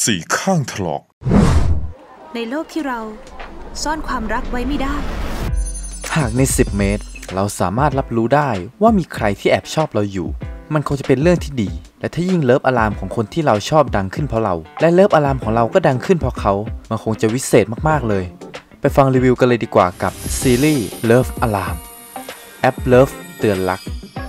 สี่ข้างถลอกในโลกที่เราซ่อนความรักไว้ไม่ได้หากใน10 เมตรเราสามารถรับรู้ได้ว่ามีใครที่แอบชอบเราอยู่มันคงจะเป็นเรื่องที่ดีและถ้ายิ่งเลิฟอะลามของคนที่เราชอบดังขึ้นเพราะเราและเลิฟอะลามของเราก็ดังขึ้นเพราะเขามันคงจะวิเศษมากๆเลยไปฟังรีวิวกันเลยดีกว่ากับซีรีส์ Love Alarm แอป Love เตือนรัก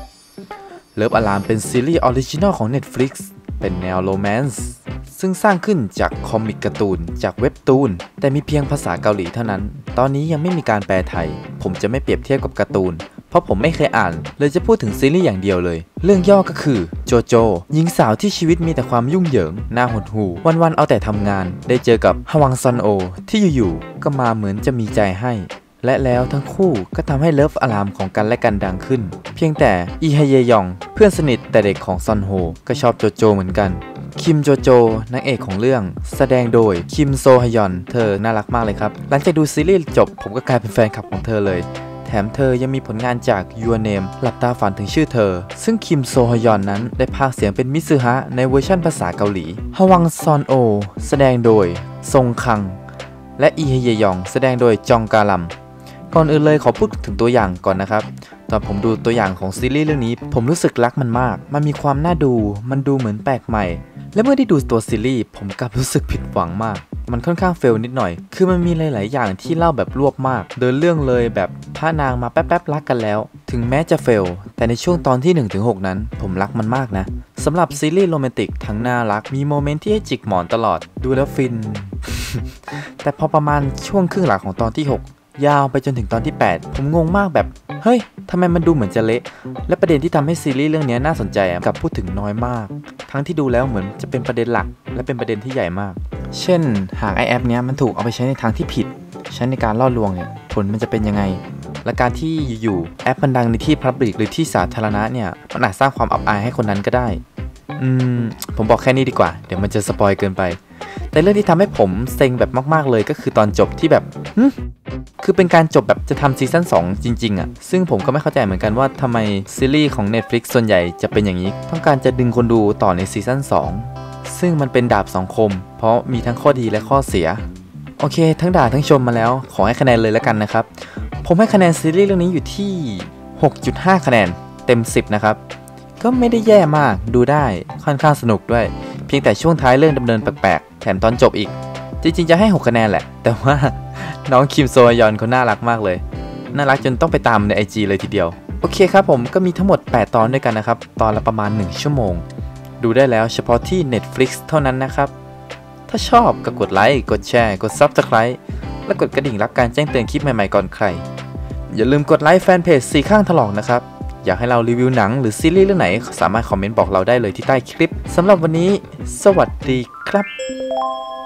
Love Alarm เป็นซีรีส์ออริจินอลของ Netflix เป็นแนวโรแมนซ์ซึ่งสร้างขึ้นจากคอมิกการ์ตูนจากเว็บตูนแต่มีเพียงภาษาเกาหลีเท่านั้นตอนนี้ยังไม่มีการแปลไทยผมจะไม่เปรียบเทียบกับการ์ตูนเพราะผมไม่เคยอ่านเลยจะพูดถึงซีรีส์อย่างเดียวเลยเรื่องย่อก็คือโจโจหญิงสาวที่ชีวิตมีแต่ความยุ่งเหยิงน่าหดหู่วันๆเอาแต่ทำงานได้เจอกับฮวังซอนโอที่อยู่ๆก็มาเหมือนจะมีใจให้และแล้วทั้งคู่ก็ทำให้เลิฟอะลามของกันและกันดังขึ้นเพียงแต่อีฮเยยองเพื่อนสนิทแต่เด็กของซอนโฮก็ชอบโจโจเหมือนกันคิมโจโจนางเอกของเรื่องแสดงโดยคิมโซฮยอนเธอน่ารักมากเลยครับหลังจากดูซีรีส์จบผมก็กลายเป็นแฟนคลับของเธอเลยแถมเธอยังมีผลงานจาก Your Name หลับตาฝันถึงชื่อเธอซึ่งคิมโซฮยอนนั้นได้พากย์เสียงเป็นมิซึฮะในเวอร์ชันภาษาเกาหลีฮวังซอนโอแสดงโดยซงคังและอีฮเยยองแสดงโดยจองกาลัมก่อนอื่นเลยขอพูดถึงตัวอย่างก่อนนะครับตอนผมดูตัวอย่างของซีรีส์เรื่องนี้ผมรู้สึกรักมันมากมันมีความน่าดูมันดูเหมือนแปลกใหม่และเมื่อได้ดูตัวซีรีส์ผมกลับรู้สึกผิดหวังมากมันค่อนข้างเฟลนิดหน่อยคือมันมีหลายๆอย่างที่เล่าแบบรวบมากเดินเรื่องเลยแบบพระนางมาแป๊บๆรักกันแล้วถึงแม้จะเฟลแต่ในช่วงตอนที่ 1-6 นั้นผมรักมันมากนะสำหรับซีรีส์โรแมนติกทั้งน่ารักมีโมเมนต์ที่ให้จิกหมอนตลอดดูแล้วฟิน แต่พอประมาณช่วงครึ่งหลังของตอนที่ 6ยาวไปจนถึงตอนที่ 8ผมงงมากแบบเฮ้ยทำไมมันดูเหมือนจะเละและประเด็นที่ทำให้ซีรีส์เรื่องนี้น่าสนใจกับพูดถึงน้อยมากทั้งที่ดูแล้วเหมือนจะเป็นประเด็นหลักและเป็นประเด็นที่ใหญ่มากเช่นหากไอแอปนี้มันถูกเอาไปใช้ในทางที่ผิดใช้ในการล่อลวงเนี่ยผลมันจะเป็นยังไงและการที่อยู่ๆแอปมันดังในที่ Public หรือที่สาธารณะเนี่ยมันอาจสร้างความอับอายให้คนนั้นก็ได้ผมบอกแค่นี้ดีกว่าเดี๋ยวมันจะสปอยเกินไปแต่เรื่องที่ทำให้ผมเซ็งแบบมากๆเลยก็คือตอนจบที่แบบคือเป็นการจบแบบจะทำซีซั่น2จริงๆอ่ะซึ่งผมก็ไม่เข้าใจเหมือนกันว่าทำไมซีรีส์ของ Netflix ส่วนใหญ่จะเป็นอย่างนี้ต้องการจะดึงคนดูต่อในซีซั่น2ซึ่งมันเป็นดาบ2 คมเพราะมีทั้งข้อดีและข้อเสียโอเคทั้งด่าทั้งชมมาแล้วขอให้คะแนนเลยแล้วกันนะครับผมให้คะแนนซีรีส์เรื่องนี้อยู่ที่ 6.5 คะแนนเต็ม10นะครับก็ไม่ได้แย่มากดูได้ค่อนข้างสนุกด้วยเพียงแต่ช่วงท้ายเรื่องดำเนินแปลกๆแถมตอนจบอีกจริงๆจะให้6คะแนนแหละแต่ว่าน้องคิมโซยอนเขาน่ารักมากเลยน่ารักจนต้องไปตามใน IG เลยทีเดียวโอเคครับผมก็มีทั้งหมด8ตอนด้วยกันนะครับตอนละประมาณ1ชั่วโมงดูได้แล้วเฉพาะที่ Netflix เท่านั้นนะครับถ้าชอบก็กดไลค์กดแชร์กด Subscribe และกดกระดิ่งรับการแจ้งเตือนคลิปใหม่ๆก่อนใครอย่าลืมกดไลค์แฟนเพจสี่ข้างถลอกนะครับอยากให้เรารีวิวหนังหรือซีรีส์เรื่องไหนสามารถคอมเมนต์บอกเราได้เลยที่ใต้คลิปสำหรับวันนี้สวัสดีครับ